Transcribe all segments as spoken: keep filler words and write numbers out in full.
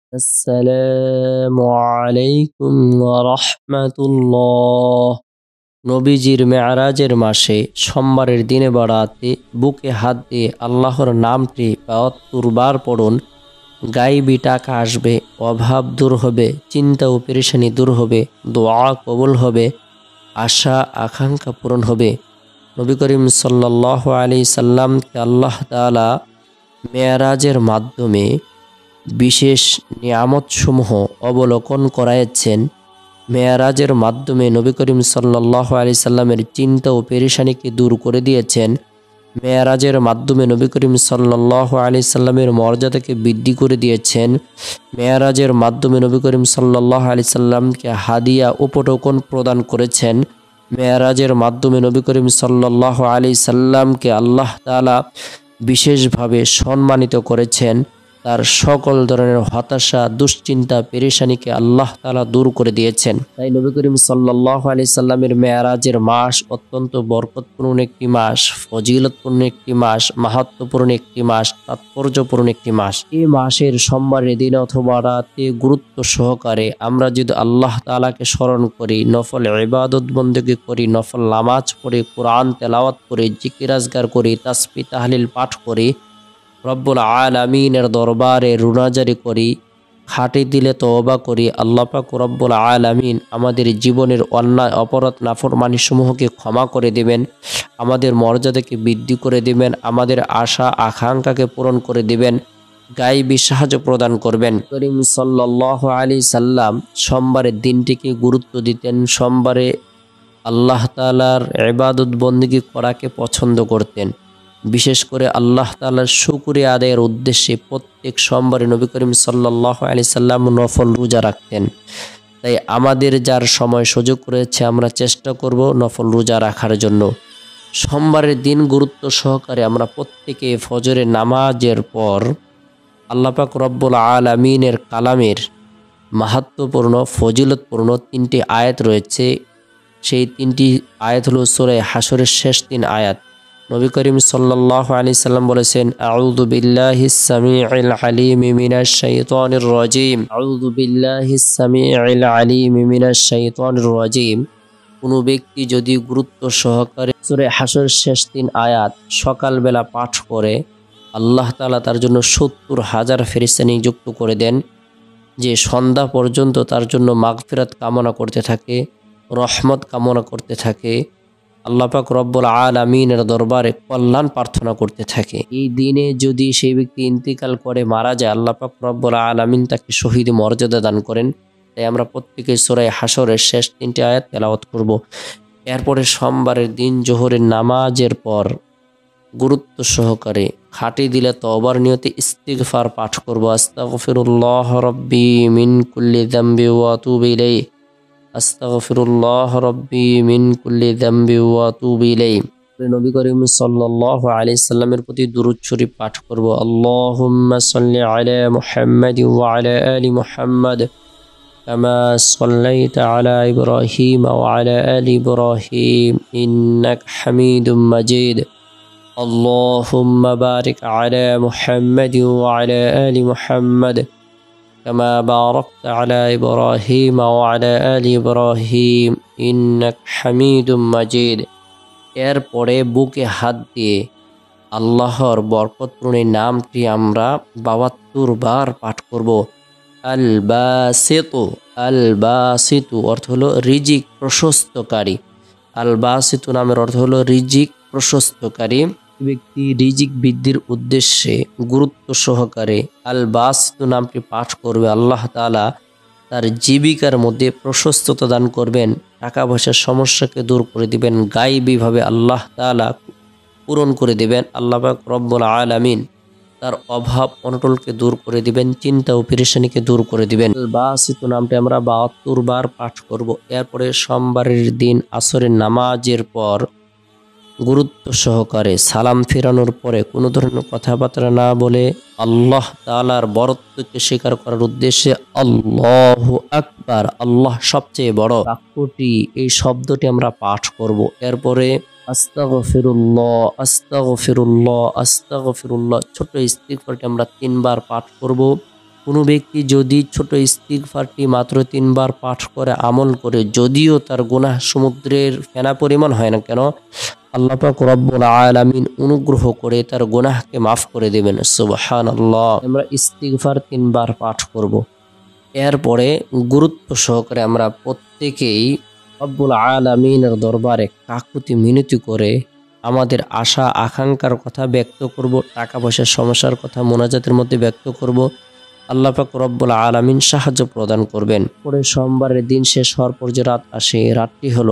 আসসালামু আলাইকুম ওয়া রাহমাতুল্লাহ। নবীজির মেরাজের মাসে সোমবারের দিনে বা রাতে বুকে হাত দিয়ে আল্লাহর নামটি বাহাত্তর বার পড়ুন। গায়েবী টাকা আসবে, অভাব দূর হবে, চিন্তা ও পেরেশানি দূর হবে, দোয়া কবুল হবে, আশা আকাঙ্ক্ষা পূরণ হবে। নবী করিম সাল্লাল্লাহু আলাইহি সাল্লামকে আল্লাহ তাআলা মেরাজের মাধ্যমে বিশেষ নিয়ামতসমূহ অবলোকন করাইয়াছেন। মেয়ারাজের মাধ্যমে নবী করিম সাল্লাল্লাহু আলাইহি সাল্লামের চিন্তা ও পেরেশানিকে দূর করে দিয়েছেন। মেয়ারাজের মাধ্যমে নবী করিম সাল্লাল্লাহু আলাইহি সাল্লামের মর্যাদাকে বৃদ্ধি করে দিয়েছেন। মেয়ারাজের মাধ্যমে নবী করিম সাল্লাল্লাহু আলাইহি সাল্লামকে হাদিয়া উপটোকন প্রদান করেছেন। মেয়ারাজের মাধ্যমে নবী করিম সাল্লাল্লাহু আলাইহি সাল্লামকে আল্লাহ তাআলা বিশেষভাবে সম্মানিত করেছেন। তার সকল ধরনের হতাশা, দুশ্চিন্তা, পেরেশানিকে আল্লাহ তাআলা দূর করে দিয়েছেন। তাই নবী করিম সাল্লাল্লাহু আলাইহি সাল্লামের মেয়ারাজের মাস অত্যন্ত বরকতপূর্ণ একটি মাস, ফজিলতপূর্ণ একটি মাস, মাহাত্ম্যপূর্ণ একটি মাস, তাৎপর্যপূর্ণ একটি মাস। এই মাসের সোমবারের দিন অথবা রাতে গুরুত্ব সহকারে আমরা যদি আল্লাহ তাআলাকে স্মরণ করি, নফল ইবাদত বন্দেগী করি, নফল নামাজ পড়ি, কোরআন তেলাওয়াত করি, জিকির আজগার করি, তাসবিহ তাহলিল পাঠ করি, রব্বুল আলামিনের দরবারে রুনাজারি করি, খাঁটি দিলে তওবা করি, আল্লাহ পাক রব্বুল আলামিন আমাদের জীবনের অন্যায় অপরাধ নাফরমানি সমূহকে ক্ষমা করে দিবেন, আমাদের মর্যাদাকে বৃদ্ধি করে দিবেন, আমাদের আশা আকাঙ্ক্ষাকে পূরণ করে দিবেন, গায়েবী সাহায্য প্রদান করবেন। করিম সাল্লাল্লাহু আলাইহি সাল্লাম সোমবারের দিনটিকে গুরুত্ব দিতেন। সোমবারে আল্লাহ তাআলার ইবাদত বন্দেগী করাকে পছন্দ করতেন। বিশেষ করে আল্লাহ তাআলার শুকরিয়া আদায়ের উদ্দেশ্যে প্রত্যেক সোমবারে নবী করিম সাল্লাল্লাহু আলাইহি সাল্লাম নফল রোজা রাখতেন। তাই আমাদের যার সময় সুযোগ রয়েছে আমরা চেষ্টা করব নফল রোজা রাখার জন্য। সোমবারের দিন গুরুত্ব সহকারে আমরা প্রত্যেকে ফজরের নামাজের পর আল্লাহ পাক রব্বুল আলামিনের কালামের মাহাত্ম্যপূর্ণ ফজিলতপূর্ণ তিনটি আয়াত রয়েছে। সেই তিনটি আয়াত হলো সূরা হাশরের শেষ তিন আয়াত। নবী করিম সাল্লাল্লাহু আলাইহি সাল্লাম বলেছেন, আউযু বিল্লাহিস সামিউল আলিম মিনাশ শাইতানির রাজিম, আউযু বিল্লাহিস সামিউল আলিম মিনাশ শাইতানির রাজিম। কোনো ব্যক্তি যদি গুরুত্ব সহকারে সূরা হাশরের শেষ তিন আয়াত সকালবেলা পাঠ করে, আল্লাহ তাআলা তার জন্য সত্তর হাজার ফেরেশতা নিযুক্ত করে দেন, যে সন্ধ্যা পর্যন্ত তার জন্য মাগফিরাত কামনা করতে থাকে, রহমত কামনা করতে থাকে, আল্লাহ পাক রব্বুল আলামিনের দরবারে কল্যাণ প্রার্থনা করতে থাকে। এই দিনে যদি সেই ব্যক্তি ইন্তিকাল করে মারা যায়, আল্লাহ পাক রব্বুল আলামিন তাকে শহীদ মর্যাদা দান করেন। তাই আমরা প্রত্যেকে সূরা হাশরের শেষ তিনটি আয়াত তেলাওয়াত করব। এরপরে সোমবারের দিন জোহরের নামাজের পর গুরুত্ব সহকারে খাঁটি দিলে তওবার নিয়তে ইস্তিগফার পাঠ করব। আস্তাগফিরুল্লাহ রাব্বি মিন কুল্লি যামবি ওয়া আতুবু ইলাইহি, আস্তাগফিরুল্লাহ রাব্বি মিন কুল্লি যামবি ওয়া আতুবু ইলাইহি। নবী করিম সাল্লাল্লাহু আলাইহি সাল্লামের প্রতি দুরূদ শরীফ পাঠ করব। আল্লাহুম্মা সাল্লি আলা মুহাম্মাদ ওয়া আলা আলি মুহাম্মাদ কামা সাল্লাইতা আলা ইব্রাহিম ওয়া আলা আলি ইব্রাহিম ইন্নাকা হামিদুম মাজিদ। আল্লাহুম্মা বারিক আলা মুহাম্মাদ ওয়া আলা আলি মুহাম্মাদ কামা বারাকতা আলা ইব্রাহিম ওয়া আলা আলি ইব্রাহিম ইন্নাকা হামিদুম মাজিদ। এরপরে বুকে হাত দিয়ে আল্লাহর বরকতপূর্ণ নামটি আমরা বাহাত্তর বার পাঠ করব। আল বাসিতু, আল বাসিতু অর্থ হলো রিজিক প্রশস্তকারী। আল বাসিতু নামের অর্থ হলো রিজিক প্রশস্তকারী। ব্যক্তি রিজিক বৃদ্ধির উদ্দেশ্যে গুরুত্ব সহকারে আল বাসিতু নামটি পাঠ করবে, আল্লাহ তাআলা তার জীবিকার মধ্যে প্রশস্ততা দান করবেন, টাকা পয়সার সমস্যাকে দূর করে দিবেন, গায়েবীভাবে আল্লাহ তাআলা পূরণ করে দিবেন। আল্লাহ পাক রব্বুল আলামিন তার অভাব অনটনকে দূর করে দিবেন, চিন্তা ও পেরেশানিকে দূর করে দিবেন। আল বাসিতু নামটি আমরা বাহাত্তর বার পাঠ করব। এরপরে সোমবারের দিন আসরের নামাজের পর গুরুত্ব সহকারে সালাম ফেরানোর পরে কোনো ধরনের কথাবার্তা না বলে আল্লাহ তাআলার বরত্বকে স্বীকার করার উদ্দেশ্যে আল্লাহু আকবার, আল্লাহ সবচেয়ে বড় বাক্যটি, এই শব্দটি আমরা পাঠ করব। এরপরে আস্তাগফিরুল্লাহ, আস্তাগফিরুল্লাহ, আস্তাগফিরুল্লাহ ছোট ইস্তিগফারটি আমরা তিনবার পাঠ করব। কোনো ব্যক্তি যদি ছোট ইস্তিগফারটি মাত্র তিনবার পাঠ করে আমল করে, যদিও তার গুনাহ সমুদ্রের ফেনা পরিমাণ হয় না কেন, আল্লাহ পাক রব্বুল আলামিন অনুগ্রহ করে তার গুনাহকে মাফ করে দেবেন। সুবহানাল্লাহ। আমরা ইস্তিগফার তিনবার পাঠ করব। এরপরে গুরুত্ব সহকারে আমরা প্রত্যেকেই রব্বুল আলামিনের দরবারে কাকুতি মিনতি করে আমাদের আশা আকাঙ্ক্ষার কথা ব্যক্ত করব, টাকা পয়সার সমস্যার কথা মোনাজাতের মধ্যে ব্যক্ত করব। আল্লাহ পাক রব্বুল আলামিন সাহায্য প্রদান করবেন। পরে সোমবারের দিন শেষ হওয়ার পর যে রাত আসে, রাতটি হলো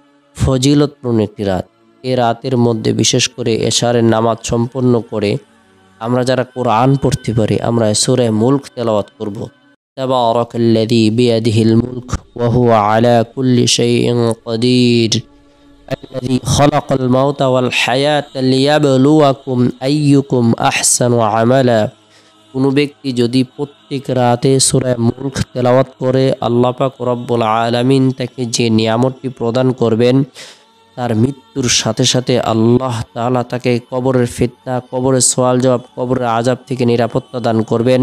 ফজিলতপূর্ণ একটি রাত। এ রাতের মধ্যে বিশেষ করে এশারের নামাজ সম্পন্ন করে আমরা যারা কোরআন পড়তে পারি, আমরা সূরা মুলক তেলাওয়াত করব। তাবারাকাল্লাযী বিয়াদিহিল মুলক ওয়া হুয়া আলা কুল্লি শাইইন কাদির আল্লাযী খালাকাল মাউতা ওয়াল হায়াতা লিয়াবলুয়াকুম আইয়ুকুম আহসানু আমালা। কোনো ব্যক্তি যদি প্রত্যেক রাতে সূরা মুলক তেলাওয়াত করে, আল্লাহ পাক রব্বুল আলামিন তাকে যে নিয়ামতটি প্রদান করবেন, তার মৃত্যুর সাথে সাথে আল্লাহ তাআলা তাকে কবরের ফিতনা, কবরের সওয়াল জবাব, কবরের আযাব থেকে নিরাপত্তা দান করবেন।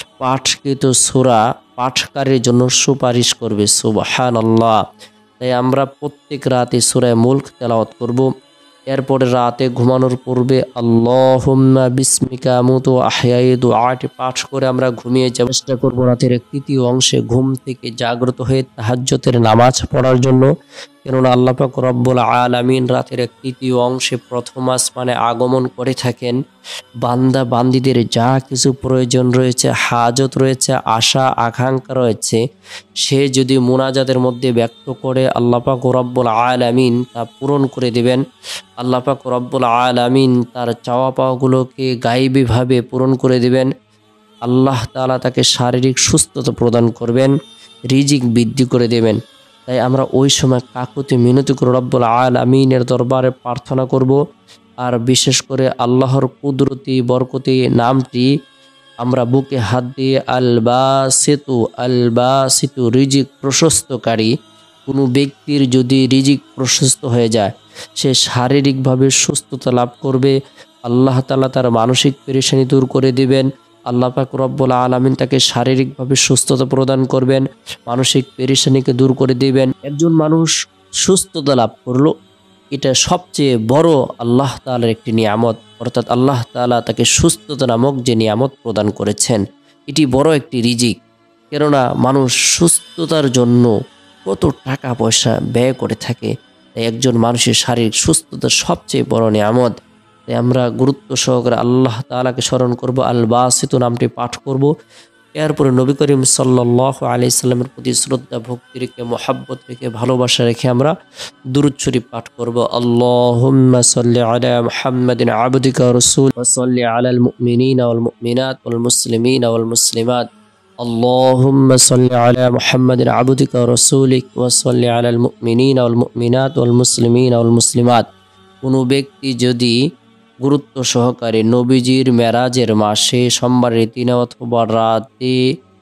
পাঠকৃত সূরা পাঠকারীর জন্য সুপারিশ করবে। সুবহানাল্লাহ। তাই আমরা প্রত্যেক রাতে সূরা মুলক তেলাওয়াত করব। এরপরে রাতে ঘুমানোর পূর্বে আল্লাহুম্মা বিসমিকা আমুতু ওয়া আহইয়াই দুআটি পাঠ করে আমরা ঘুমিয়ে যাওয়ার চেষ্টা করব। রাতের এক তৃতীয় অংশে ঘুম থেকে জাগ্রত হয়ে তাহাজ্জুদের নামাজ পড়ার জন্য, কেননা আল্লাহ পাক রব্বুল আলামিন রাতের এক তৃতীয় অংশে প্রথম আসমানে আগমন করে থাকেন। বান্দা বান্দীদের যা কিছু প্রয়োজন রয়েছে, হাজত রয়েছে, আশা আকাঙ্ক্ষা রয়েছে, সে যদি মুনাজাতের মধ্যে ব্যক্ত করে, আল্লাহ পাক রব্বুল আলামিন তা পূরণ করে দেবেন। আল্লাহ পাক রব্বুল আলামিন তার চাওয়া পাওয়াগুলোকে গায়েবীভাবে পূরণ করে দেবেন। আল্লাহ তাআলা তাকে শারীরিক সুস্থতা প্রদান করবেন, রিজিক বৃদ্ধি করে দেবেন। তাই আমরা ওই সময় কাকুতি মিনতি করে রব্বুল আলামিনের দরবারে প্রার্থনা করব। আর বিশেষ করে আল্লাহর কুদরতি বরকতি নামটি আমরা বুকে হাত দিয়ে আল বাসিতু আল বাসিতু রিজিক প্রশস্তকারী। কোনো ব্যক্তির যদি রিজিক প্রশস্ত হয়ে যায়, সে শারীরিকভাবে সুস্থতা লাভ করবে, আল্লাহ তাআলা তার মানসিক পেরেশানি দূর করে দিবেন। আল্লাহ পাক রব্বুল আলামিন তাকে শারীরিকভাবে সুস্থতা প্রদান করবেন, মানসিক পেরেশানিকে দূর করে দিবেন। একজন মানুষ সুস্থতা লাভ করলো, এটা সবচেয়ে বড় আল্লাহ তাআলার একটি নিয়ামত। অর্থাৎ আল্লাহ তাআলা তাকে সুস্থতা নামক যে নিয়ামত প্রদান করেছেন, এটি বড় একটি রিজিক। কেননা মানুষ সুস্থতার জন্য কত টাকা পয়সা ব্যয় করে থাকে, তাই একজন মানুষের শারীরিক সুস্থতা সবচেয়ে বড় নিয়ামত। তাই আমরা গুরুত্ব সহকারে আল্লাহ তাআলাকে স্মরণ করব, আল বাসিতু নামটি পাঠ করব। এরপরে নবী করিম সাল্লাল্লাহু আলাইহি সাল্লামের প্রতি শ্রদ্ধা ভক্তি রেখে, মহব্বত রেখে, ভালোবাসা রেখে আমরা দুরূদ শরীফ পাঠ করব। আল্লাহুম্মা সাল্লি আলা মুহাম্মাদিন আবদিকা ওয়া রাসূল ওয়া সাল্লি আলাল মুমিনিনা ওয়াল মুমিনাত ওয়াল মুসলিমিনা ওয়াল মুসলিমাত। আল্লাহুম্মা সাল্লি আলা মুহাম্মাদিন আবদিকা ওয়া রাসূলিক ওয়া সাল্লি আলাল মুমিনিনা ওয়াল মুমিনাত ওয়াল মুসলিমিনা ওয়াল মুসলিমাত। কোনো ব্যক্তি যদি গুরুত্ব সহকারে নবীজির মেরাজের মাসে সোমবারের দিনে অথবা রাতে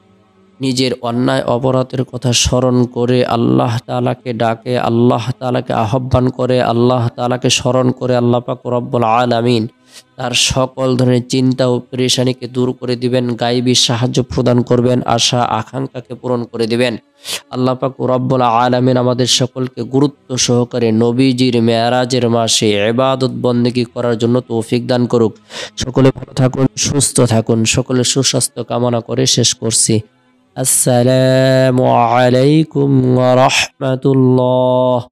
নিজের অন্যায় অপরাধের কথা স্মরণ করে আল্লাহ তাআলাকে ডাকে, আল্লাহ তাআলাকে আহ্বান করে, আল্লাহ তাআলাকে স্মরণ করে, আল্লাহ পাক রব্বুল আলামিন তার সকল ধরনের চিন্তা ও পেরেশানিকে দূর করে দিবেন, গায়েবী সাহায্য প্রদান করবেন, আশা আকাঙ্ক্ষাকে পূরণ করে দিবেন। আল্লাহ পাক রব্বুল আলামিন আমাদের সকলকে গুরুত্ব সহকারে নবীজির মেরাজের মাসে ইবাদত বন্দেগী করার জন্য তৌফিক দান করুক। সকলে ভালো থাকুন, সুস্থ থাকুন, সকলে সুস্বাস্থ্য কামনা করে শেষ করছি। আসসালামু আলাইকুম ওয়া রাহমাতুল্লাহ।